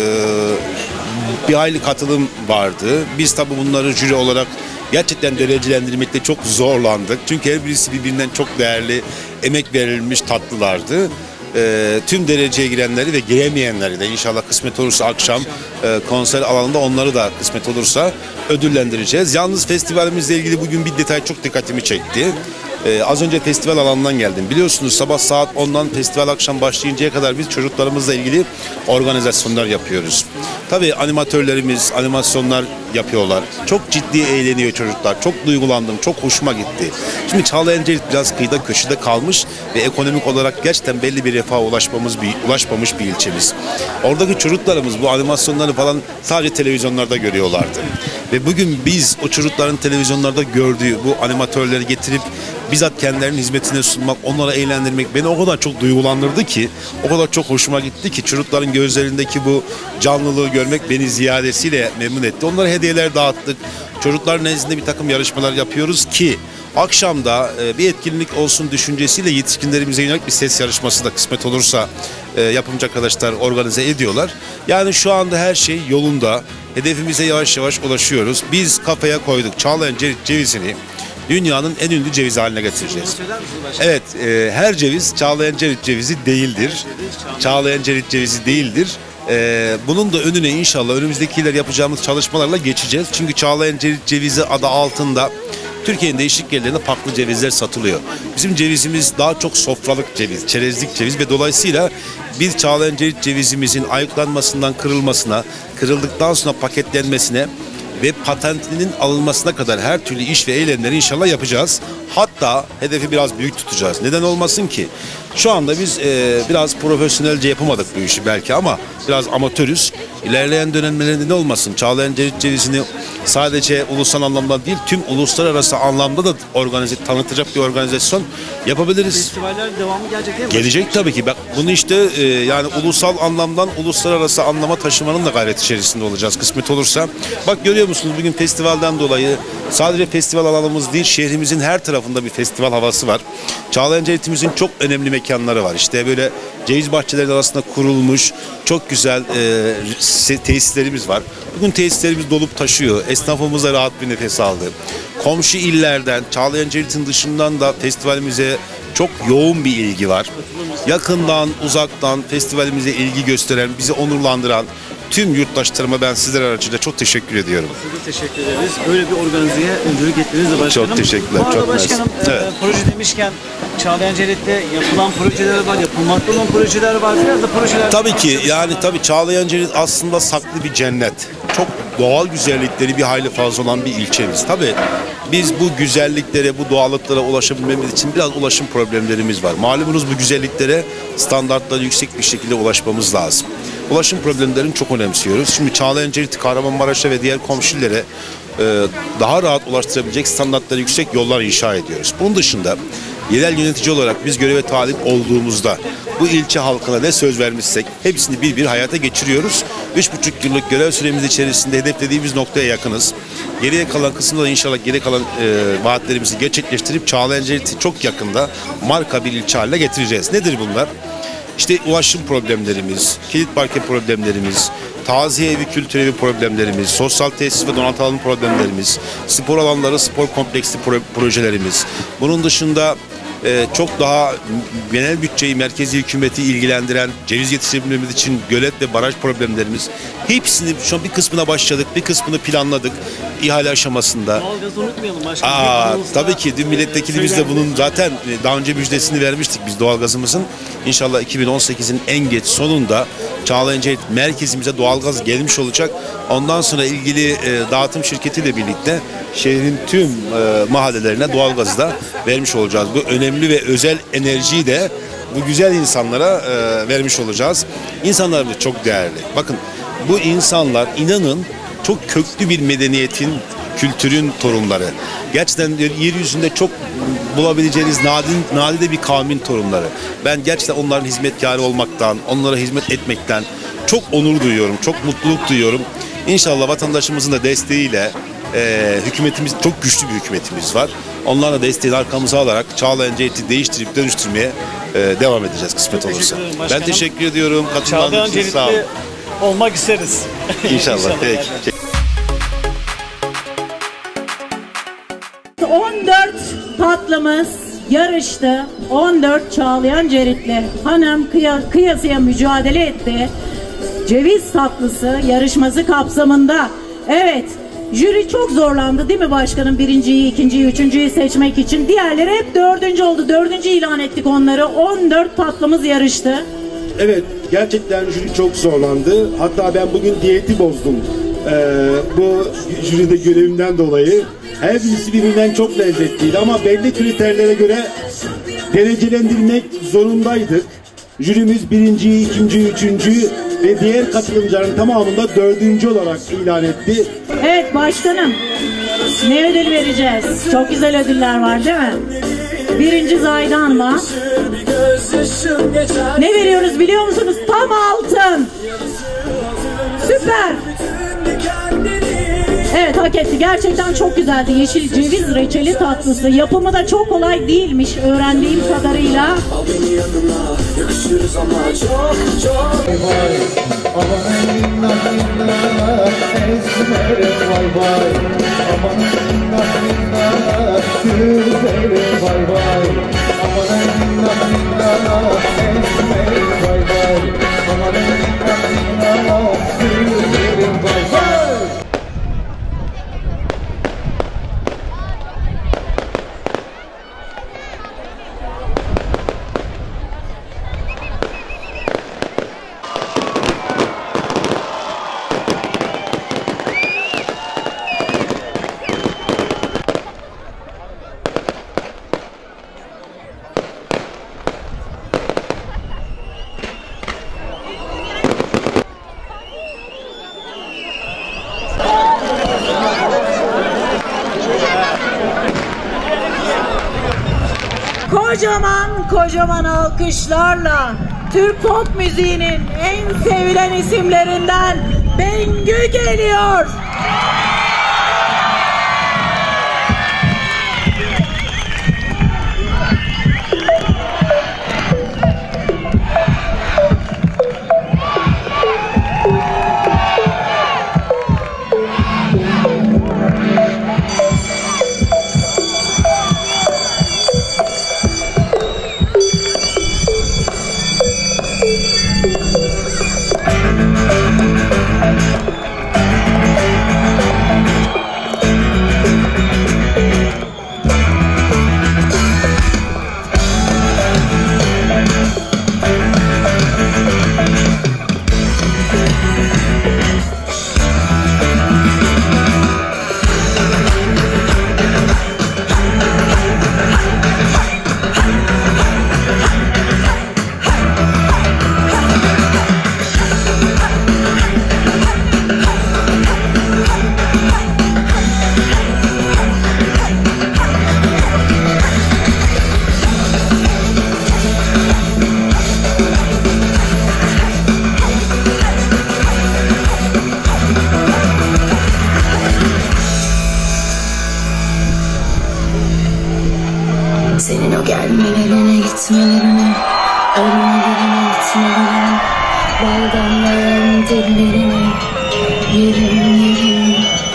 bir hayli katılım vardı. Biz tabii bunları jüri olarak gerçekten derecelendirmekte çok zorlandık. Çünkü her birisi birbirinden çok değerli, emek verilmiş tatlılardı. E, tüm dereceye girenleri ve giremeyenleri de inşallah kısmet olursa akşam e, konser alanında onları da kısmet olursa ödüllendireceğiz. Yalnız festivalimizle ilgili bugün bir detay çok dikkatimi çekti. Ee, az önce festival alanından geldim. Biliyorsunuz sabah saat ondan festival akşam başlayıncaya kadar biz çocuklarımızla ilgili organizasyonlar yapıyoruz. Tabii animatörlerimiz animasyonlar yapıyorlar. Çok ciddi eğleniyor çocuklar. Çok duygulandım. Çok hoşuma gitti. Şimdi Çağlayan Cerit biraz kıyıda köşede kalmış ve ekonomik olarak gerçekten belli bir refaha ulaşmamız bir, ulaşmamış bir ilçemiz. Oradaki çocuklarımız bu animasyonları falan sadece televizyonlarda görüyorlardı. Ve bugün biz o çocukların televizyonlarda gördüğü bu animatörleri getirip bizzat kendilerinin hizmetine sunmak, onlara eğlendirmek beni o kadar çok duygulandırdı ki, o kadar çok hoşuma gitti ki çocukların gözlerindeki bu canlılığı görmek beni ziyadesiyle memnun etti. Onlara hediyeler dağıttık. Çocuklar nezdinde bir takım yarışmalar yapıyoruz ki akşamda bir etkinlik olsun düşüncesiyle yetişkinlerimize yönelik bir ses yarışması da kısmet olursa yapımcı arkadaşlar organize ediyorlar. Yani şu anda her şey yolunda. Hedefimize yavaş yavaş ulaşıyoruz. Biz kafaya koyduk. Çağlayan Cerit cevizini dünyanın en ünlü cevizi haline getireceğiz. Evet, e, her ceviz Çağlayan Cerit cevizi değildir. Çağlayan Cerit cevizi değildir. E, bunun da önüne inşallah önümüzdeki yıllar yapacağımız çalışmalarla geçeceğiz. Çünkü Çağlayan Cerit cevizi adı altında Türkiye'nin değişik yerlerinde farklı cevizler satılıyor. Bizim cevizimiz daha çok sofralık ceviz, çerezlik ceviz ve dolayısıyla biz Çağlayan Cerit cevizimizin ayıklanmasından kırılmasına, kırıldıktan sonra paketlenmesine ve patentinin alınmasına kadar her türlü iş ve eylemleri inşallah yapacağız. Hatta hedefi biraz büyük tutacağız. Neden olmasın ki? Şu anda biz e, biraz profesyonelce yapamadık bu işi belki ama biraz amatörüz. İlerleyen dönemlerinde ne olmasın? Çağlayan Cerit cevizini sadece ulusal anlamda değil, tüm uluslararası anlamda da organize, tanıtacak bir organizasyon yapabiliriz. Festivaller devamı gelecek değil mi? Gelecek tabii ki. Bak bunu işte e, yani ulusal anlamdan uluslararası anlama taşımanın da gayret içerisinde olacağız kısmet olursa. Bak görüyor musunuz bugün festivalden dolayı sadece festival alanımız değil, şehrimizin her tarafında bir festival havası var. Çağlayan Cerit'imizin çok önemli mekanları var. İşte böyle ceviz bahçeleri arasında kurulmuş çok güzel e, tesislerimiz var. Bugün tesislerimiz dolup taşıyor. Esnafımız da rahat bir nefes aldı. Komşu illerden, Çağlayan Cerit'in dışından da festivalimize çok yoğun bir ilgi var. Yakından, uzaktan festivalimize ilgi gösteren, bizi onurlandıran tüm yurttaşlarıma ben sizler aracılığıyla çok teşekkür ediyorum. Size teşekkür ederiz. Böyle bir organizeye öncülük ettiniz de başkanım. Çok teşekkürler. Bu arada çok başkanım e, evet. proje demişken Çağlayan Cerit'te yapılan projeler var, yapılmakta olan projeler var. Biraz da projeler... Tabii ki yani tabii Çağlayan Cerit aslında saklı bir cennet. çok doğal güzellikleri bir hayli fazla olan bir ilçemiz. Tabii biz bu güzelliklere, bu doğallıklara ulaşabilmemiz için biraz ulaşım problemlerimiz var. Malumunuz bu güzelliklere standartları yüksek bir şekilde ulaşmamız lazım. Ulaşım problemlerini çok önemsiyoruz. Şimdi Çağlayan-Cerit, Kahramanmaraş'a ve diğer komşulara daha rahat ulaştırabilecek standartları yüksek yollar inşa ediyoruz. Bunun dışında yerel yönetici olarak biz göreve talip olduğumuzda bu ilçe halkına ne söz vermişsek hepsini bir bir hayata geçiriyoruz. Üç buçuk yıllık görev süremiz içerisinde hedeflediğimiz noktaya yakınız. Geriye kalan kısımda da inşallah geri kalan e, vaatlerimizi gerçekleştirip Çağlayan-Cerit'i çok yakında marka bir ilçe haline getireceğiz. Nedir bunlar? İşte ulaşım problemlerimiz, kilit parke problemlerimiz, taziye evi, kültür evi problemlerimiz, sosyal tesis ve donatı alanı problemlerimiz, spor alanları, spor kompleksli projelerimiz. Bunun dışında e, çok daha genel bütçeyi, merkezi hükümeti ilgilendiren ceviz yetiştirebilmemiz için gölet ve baraj problemlerimiz. Hepsini şu an bir kısmına başladık, bir kısmını planladık ihale aşamasında. Doğalgazı unutmayalım başkanım. Aa, tabii ki dün milletvekilimiz de bunun zaten daha önce müjdesini vermiştik biz doğalgazımızın. İnşallah iki bin on sekizin en geç sonunda Çağlayan-Cerit merkezimize doğalgaz gelmiş olacak. Ondan sonra ilgili e, dağıtım şirketiyle birlikte şehrin tüm e, mahallelerine doğalgazı da vermiş olacağız. Bu önemli ve özel enerjiyi de bu güzel insanlara e, vermiş olacağız. İnsanlarımız çok değerli. Bakın bu insanlar inanın çok köklü bir medeniyetin, kültürün torunları. Gerçekten yeryüzünde çok bulabileceğiniz nadir, nadide bir kavmin torunları. Ben gerçekten onların hizmetkarı olmaktan, onlara hizmet etmekten çok onur duyuyorum, çok mutluluk duyuyorum. İnşallah vatandaşımızın da desteğiyle e, hükümetimiz, çok güçlü bir hükümetimiz var. Onlarla desteğini arkamıza alarak Çağlayan-Cerit'i değiştirip dönüştürmeye e, devam edeceğiz kısmet olursa. Ben teşekkür ediyorum. Katılmanız için sağ olun. Olmak isteriz. İnşallah. İnşallah. Peki. on dört tatlımız yarıştı. on dört Çağlayan-Ceritli hanım kıya, kıyasıya mücadele etti. Ceviz tatlısı yarışması kapsamında. Evet, jüri çok zorlandı değil mi başkanım? Birinciyi, ikinciyi, üçüncüyü seçmek için. Diğerleri hep dördüncü oldu. Dördüncü ilan ettik onları. on dört tatlımız yarıştı. Evet, gerçekten jüri çok zorlandı. Hatta ben bugün diyeti bozdum. Ee, bu jüride görevimden dolayı. Her birisi birbirinden çok lezzetliydi ama belli kriterlere göre derecelendirmek zorundaydık. Jürimiz birinci, ikinci, üçüncü ve diğer katılımcıların tamamında dördüncü olarak ilan etti. Evet başkanım, ne ödül vereceğiz? Çok güzel ödüller var değil mi? Birinci Zahide Hanım'a ne veriyoruz biliyor musunuz? Tam altın. Süper. Evet, hak etti. Gerçekten çok güzeldi. Yeşil ceviz reçeli tatlısı. Yapımı da çok kolay değilmiş öğrendiğim kadarıyla. Al beni yanına, yakışırız ama çok çok. Vay vay, aman minnak minnak, esmerim vay vay. Aman minnak minnak, güzelim vay vay. Aman minnak minnak, esmerim vay vay. Aman minnak minnak, güzelim vay vay. Kocaman kocaman alkışlarla Türk pop müziğinin en sevilen isimlerinden Bengü geliyor. ellerini yerim yerim.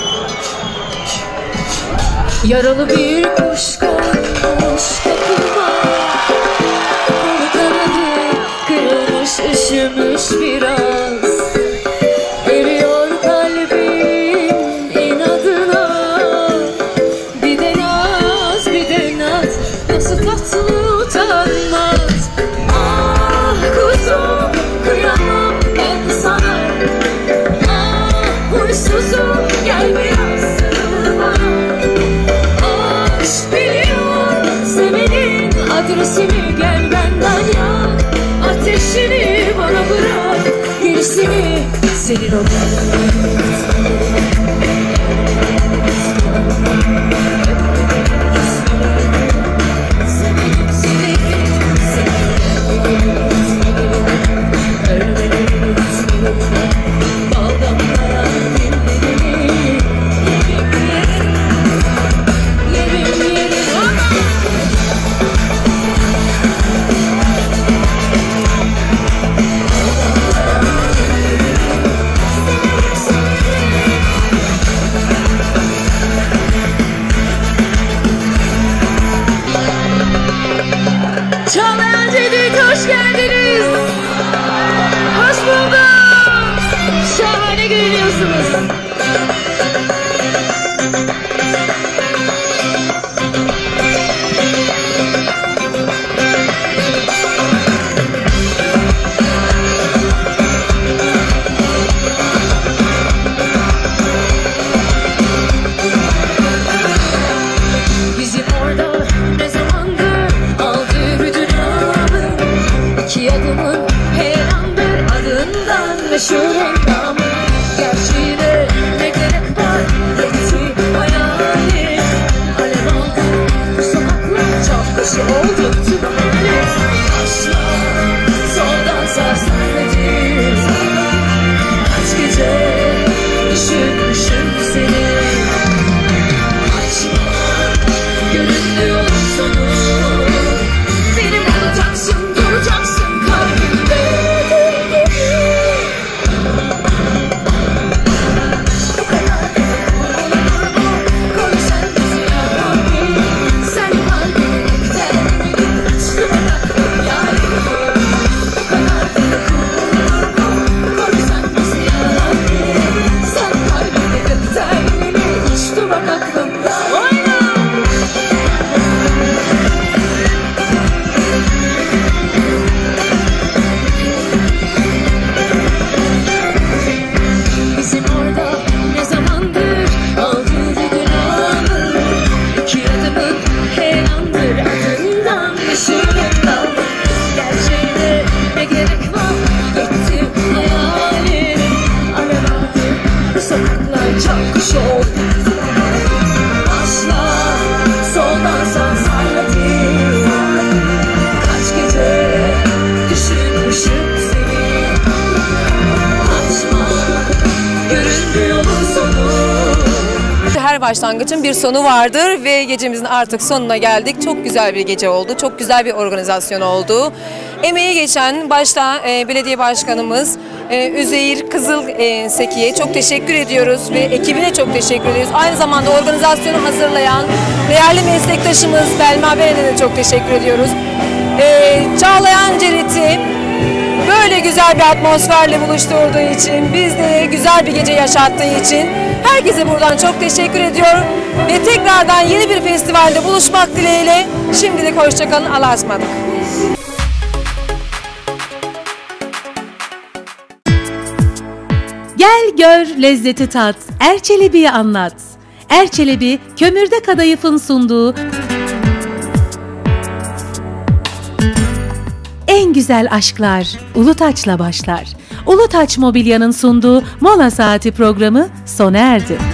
Yaralı bir kuş konmuş kapıma, kolu kanadı kırılmış, üşümüş biraz. Eriyor kalbim inadına, bir de naz bir de naz, nasıl tatlı utanmaz. Ah kuzum kıyamam ben sana, ah huysuzum gel biraz sarıl bana. Aşk biliyor sevenin adresini, gel benden yak ateşini bana bırak, gerisini senin olur. Çağlayan Cedid, hoş geldiniz. Hoş bulduk. Şahane görünüyorsunuz. Bizim orada ne zamandır aldı bütün ağımı, İki adımın her andır adından meşhur endamı. Gerçeğine ne gerek var yetti hayali, alev aldı bu sokaklar, çok kışı oldu tüm hali. Aşkla soldan sarsarladı, kaç gece düşünmüşüm seni. Açma göründü yolun sonu, benim olacaksın, duracaksın kalbimde. Bu kadar koy sen bizi yarabbim, sen kalbimi giderim, üstüme taktım yarim. Bu kadar koy sen bizi yarabbim, sen kalbimi giderim, üstüme taktım yarim. Bizim orada ne zamandır aldı bütün ağımı, İki adımın her andır adından meşhur endamı. Gerçeğine ne gerek var yetti hayali, alev aldı bu sokaklar, çok kuş oldu. Asla soldan sarsarladı, kaç gece düşünmüşüm seni. Açma göründü yolun sonu. Her başlangıcın bir sonu vardır ve gecemizin artık sonuna geldik. Çok güzel bir gece oldu. Çok güzel bir organizasyon oldu. Emeği geçen başta e, belediye başkanımız e, Üzeyir Kızılseki'ye çok teşekkür ediyoruz ve ekibine çok teşekkür ediyoruz. Aynı zamanda organizasyonu hazırlayan değerli meslektaşımız Belma Beren'e de çok teşekkür ediyoruz. E, Çağlayan Cerit'i böyle güzel bir atmosferle buluşturduğu için, bizde güzel bir gece yaşattığı için herkese buradan çok teşekkür ediyorum. Ve tekrardan yeni bir festivalde buluşmak dileğiyle şimdilik hoşçakalın, Allah'a ısmarladık. Gel gör lezzeti tat, Erçelebi'yi anlat. Erçelebi, Kömürde Kadayıf'ın sunduğu en güzel aşklar Ulutaç'la başlar. Ulutaç Mobilya'nın sunduğu Mola Saati programı sona erdi.